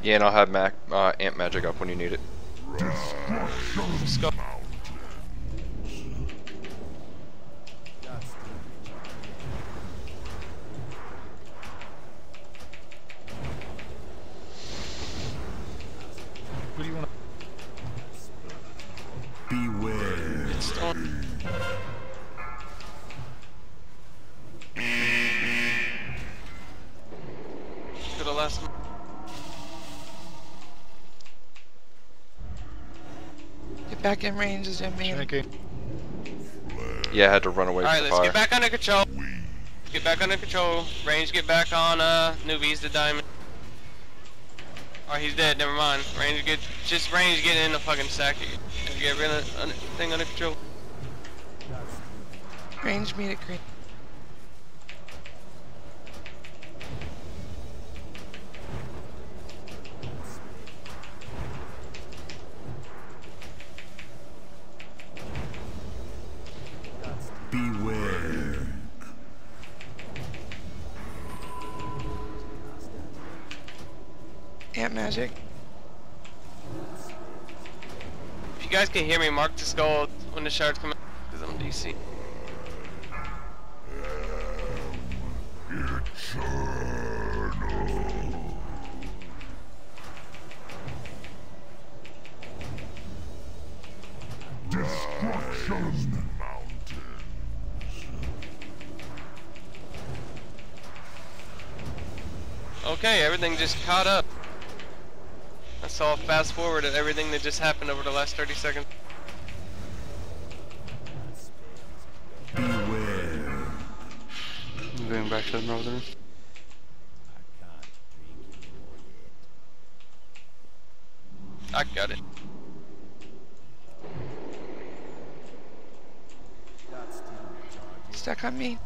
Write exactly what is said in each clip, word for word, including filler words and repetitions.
Yeah, and I'll have Mac uh, Ant Magic up when you need it. Let's go. What do you want to... Beware. It's still... For the last... Get back in range, is it me? Okay. Yeah, I had to run away Alright, from the let's fire. get back under control. Get back under control. Range, get back on uh, newbies, the diamond. Oh, he's dead, never mind. Range, get... Just range, get in the fucking sack. Get rid of the thing under control. Range meet at green. Beware. Ant magic. If you guys can hear me, mark the skull when the shards come out, because I'm D C. Destruction. Okay, everything just caught up. I saw fast forward at everything that just happened over the last thirty seconds. Beware. I'm going back to the northern. I got it. Stuck on me.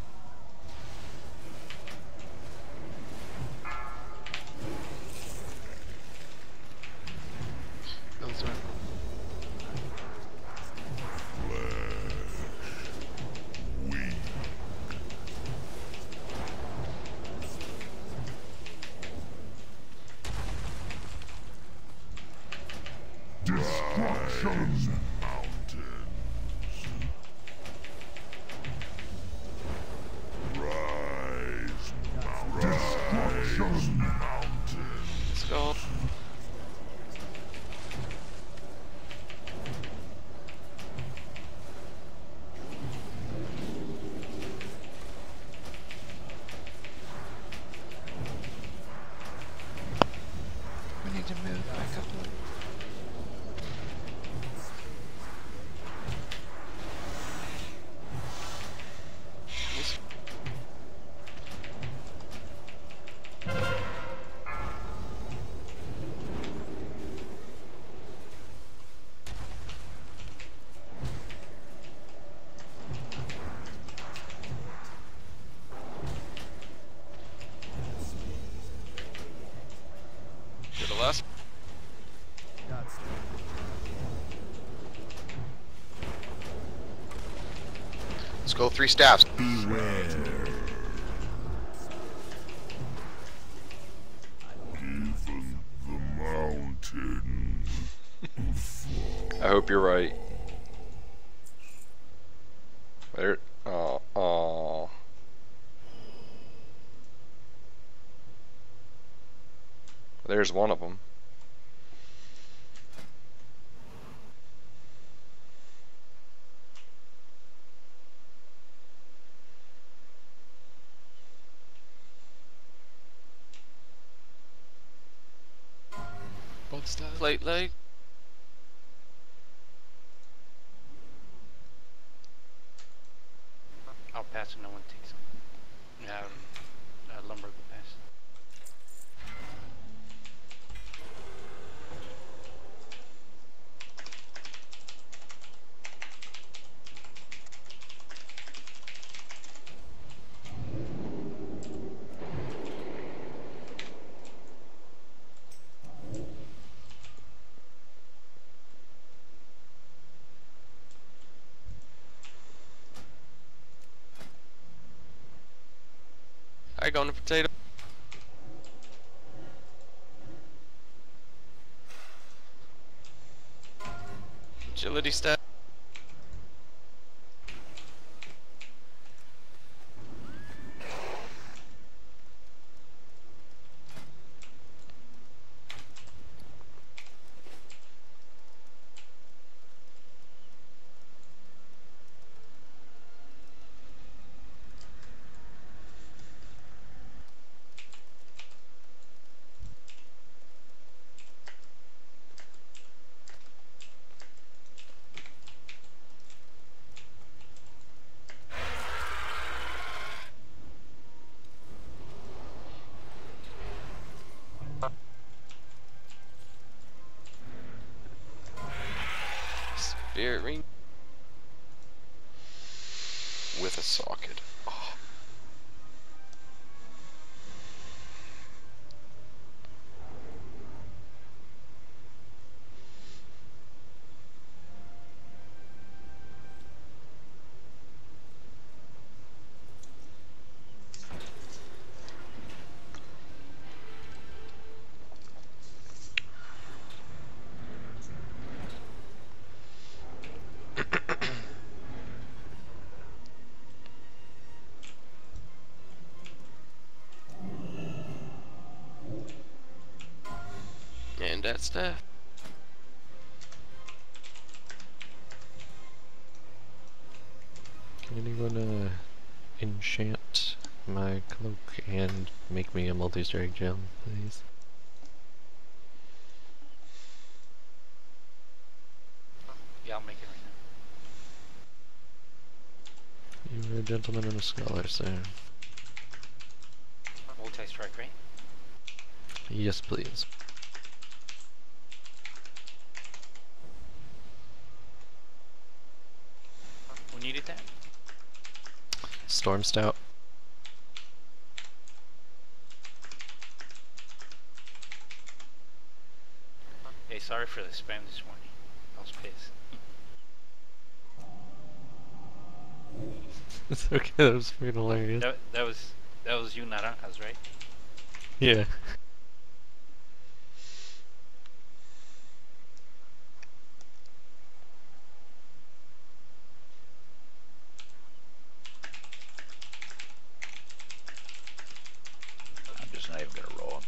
Destruction. Rise. Destruction. Let's go. We need to move back up a little. To the left. Let's go three staffs. Beware. Given the mountain. I hope you're right. There. Oh, oh. There's one of them. Both styles. Plate leg. I'll pass and no one takes them. Yeah, uh, lumber will pass. I go on the potato. Agility stat. Spirit ring. With a socket. Oh. And that stuff. Can anyone uh, enchant my cloak and make me a multi-strike gem, please? Yeah, I'll make it right now. You are a gentleman and a scholar, sir. Multi-strike, right? Yes, please. Who needed that? Storm Stout. Hey, sorry for the spam this morning. I was pissed. It's okay, that was freaking hilarious. That, that was that was you, Naranjas, right? Yeah. I'm just not even gonna roll him.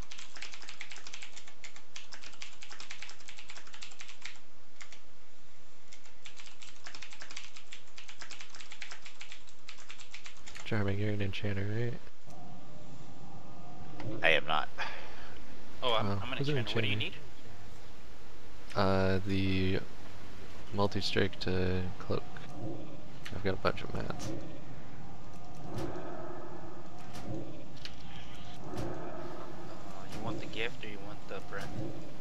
Charming, you're an enchanter, right? I am not. Oh, I'm, Oh, I'm gonna who's an change. What do you enchanter? need? Uh, the multi-strike to cloak. I've got a bunch of mats. Uh, you want the gift or you want the brand?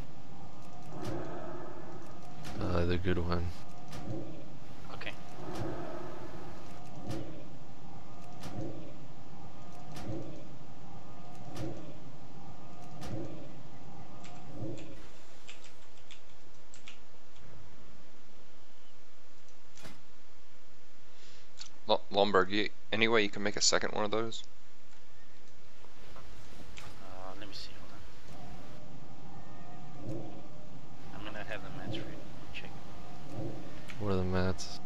Uh, the good one. Okay. L Lumberg, you, any way you can make a second one of those? Uh, let me see. Hold on. I'm gonna have the match ready. Check. What are the mats?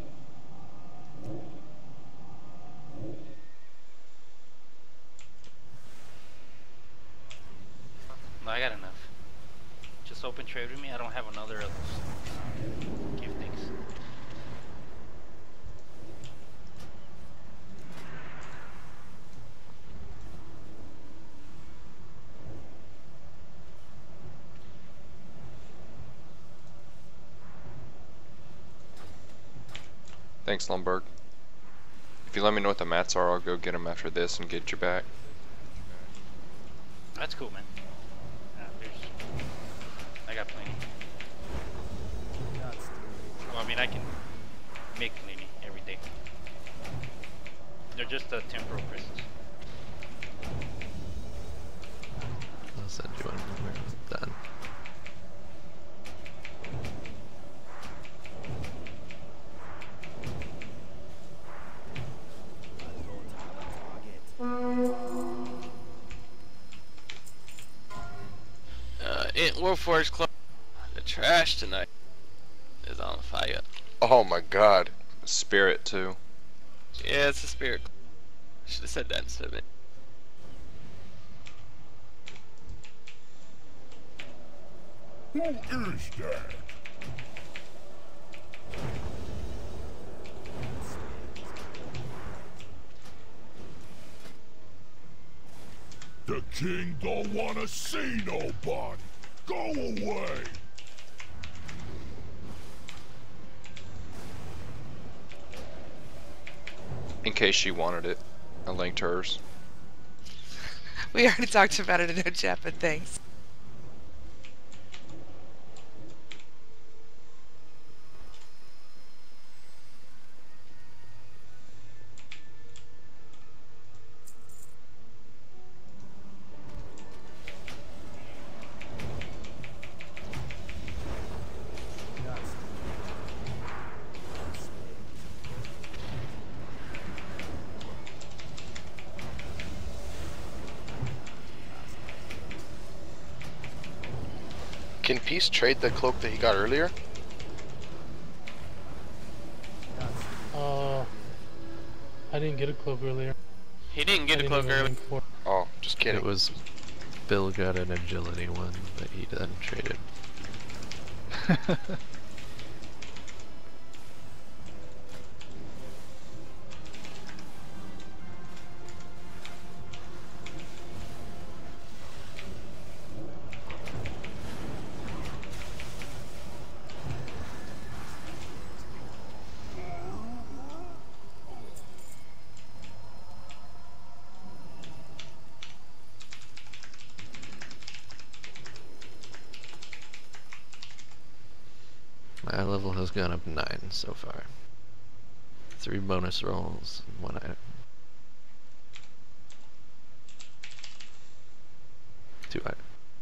No, I got enough. Just open trade with me. I don't have another of those gift things. Thanks, Lumberg. If you let me know what the mats are, I'll go get them after this and get you back. That's cool, man. Uh, there's, I got plenty. Well, I mean, I can make plenty every day. They're just uh, temporal crystals. I'll send you one when we're done. Uh, it Warforged Club. The trash tonight. is on fire. Oh my god. Spirit too. Yeah, it's a spirit. Should have said that instead of it. Who is that? The king don't wanna see nobody. Go away. In case she wanted it, I linked hers. We already talked about it in no chat, but thanks. Can Peace trade the cloak that he got earlier? Uh, I didn't get a cloak earlier. He didn't I get a didn't cloak even early. link for it. Oh, just kidding. It was Bill got an agility one, but he then traded. My level has gone up nine so far. Three bonus rolls, and one item. Two items.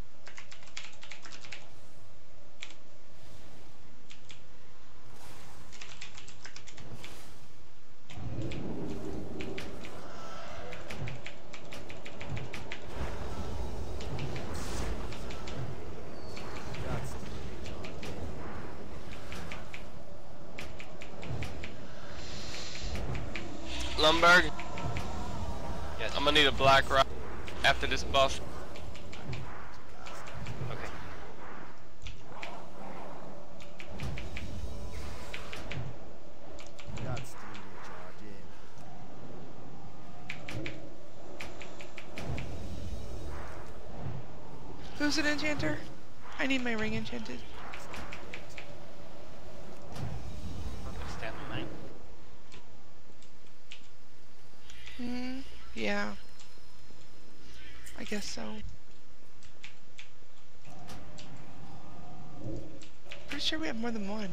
Lumberg, Yes. I'm gonna need a black rock after this buff. Okay. Who's an enchanter? I need my ring enchanted. Stand in line. Hmm, yeah. I guess so. Pretty sure we have more than one.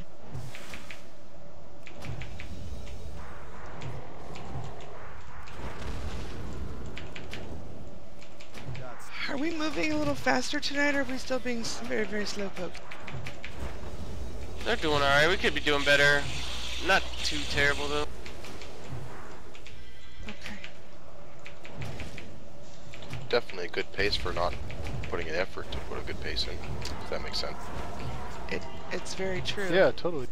Are we moving a little faster tonight, or are we still being s- very, very slow poked? They're doing alright. We could be doing better. Not too terrible though. Okay. Definitely a good pace for not putting an effort to put a good pace in. If that makes sense. It it's very true. Yeah, totally.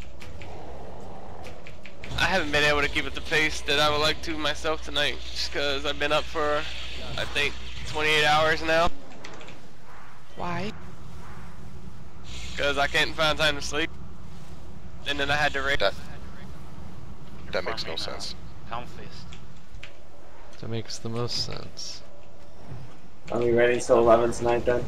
I haven't been able to keep at the pace that I would like to myself tonight, just because I've been up for, I think, twenty-eight hours now. Why? Because I can't find time to sleep. And then I had to race. That You're that makes no farming, uh, sense. Pound fist. That makes the most sense. Are we ready till eleven tonight then?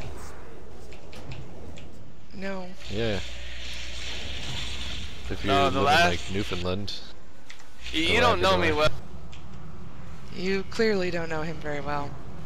No. Yeah. If you No, the live last- in like Newfoundland. You, The you don't know me Labrador. well. You clearly don't know him very well.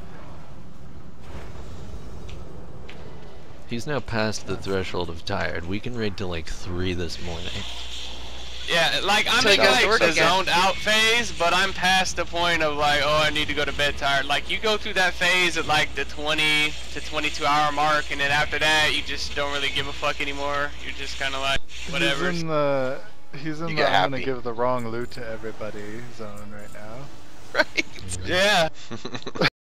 He's now past the threshold of tired. We can raid till like three this morning. Yeah, like I'm Until in you go to like work the again. zoned out phase, but I'm past the point of like, oh, I need to go to bed tired. Like you go through that phase at like the twenty to twenty-two hour mark, and then after that, you just don't really give a fuck anymore. You're just kind of like, whatever. He's in the, he's in You the get I'm gonna happy. give the wrong loot to everybody zone right now. Right? Yeah.